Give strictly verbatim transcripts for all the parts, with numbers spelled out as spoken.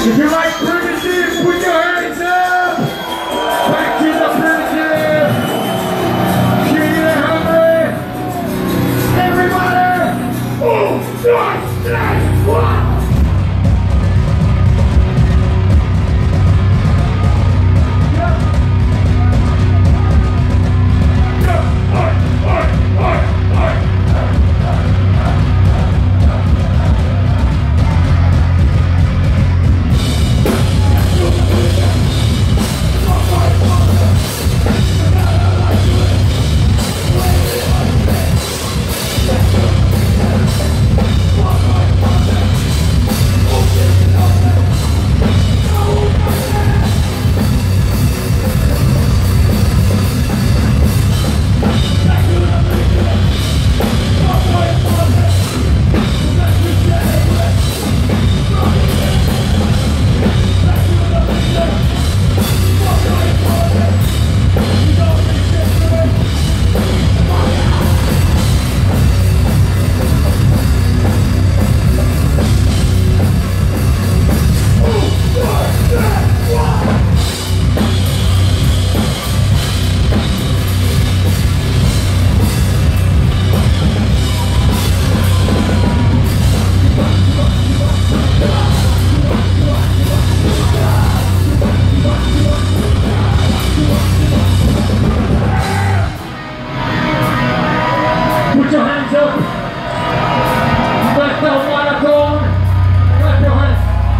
If you like primitive, put your hands up! Back to the primitive! Get hungry! Everybody! Oh, nice, nice, one! Put your hands up. Black belt monotone. Clap your hands.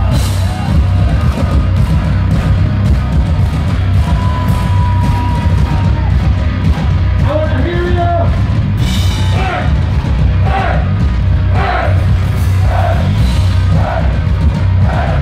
I want to hear you. Hey, hey, hey, hey, hey, hey,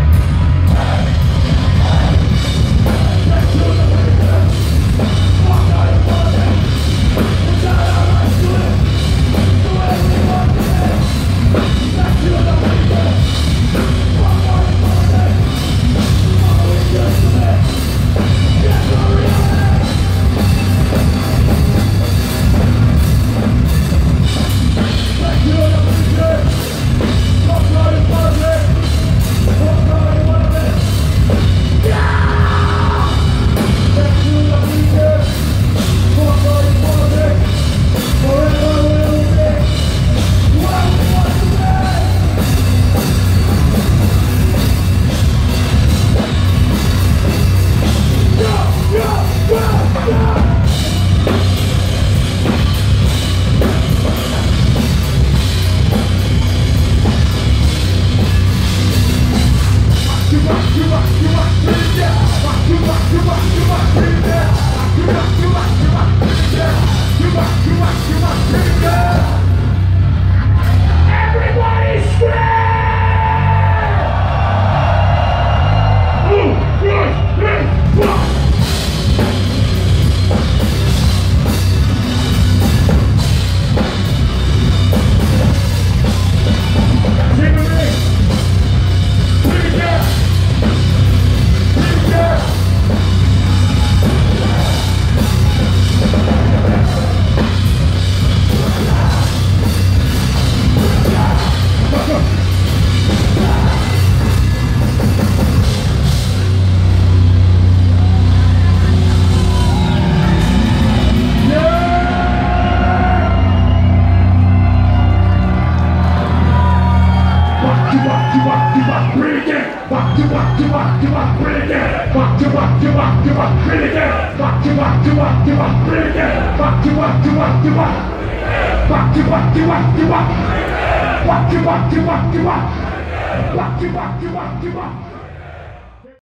Give up, give up, give up.